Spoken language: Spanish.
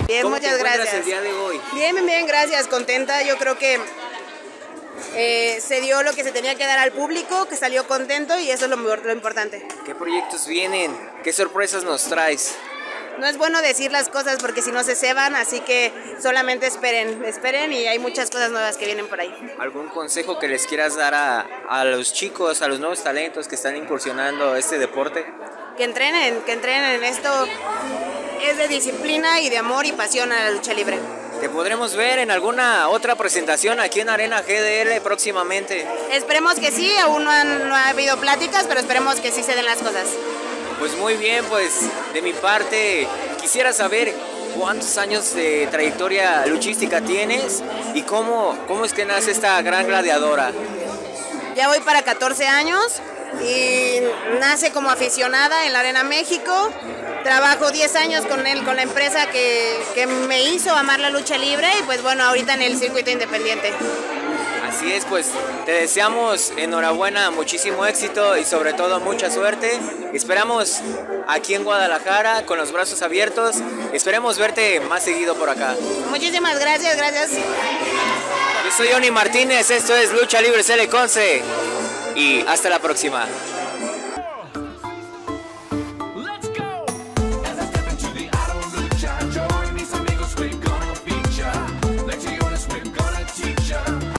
Bien, ¿Cómo muchas te encuentras gracias. el día de hoy? Bien, bien, bien, gracias, contenta. Yo creo que se dio lo que se tenía que dar al público, que salió contento y eso es lo importante. ¿Qué proyectos vienen? ¿Qué sorpresas nos traes? No es bueno decir las cosas porque si no se ceban, así que solamente esperen, esperen y hay muchas cosas nuevas que vienen por ahí. ¿Algún consejo que les quieras dar a los chicos, a los nuevos talentos que están incursionando este deporte? Que entrenen. Esto es de disciplina y de amor y pasión a la lucha libre. ¿Te podremos ver en alguna otra presentación aquí en Arena GDL próximamente? Esperemos que sí, aún no ha habido pláticas, pero esperemos que sí se den las cosas. Pues muy bien, pues de mi parte quisiera saber cuántos años de trayectoria luchística tienes y cómo es que nace esta gran gladiadora. Ya voy para 14 años y nace como aficionada en la Arena México. Trabajo 10 años con la empresa que me hizo amar la lucha libre y pues bueno, ahorita en el circuito independiente. Así es, pues te deseamos enhorabuena, muchísimo éxito y sobre todo mucha suerte. Esperamos aquí en Guadalajara con los brazos abiertos. Esperemos verte más seguido por acá. Muchísimas gracias, gracias. Yo soy Johnny Martínez, esto es Lucha Libre CL Conce y hasta la próxima.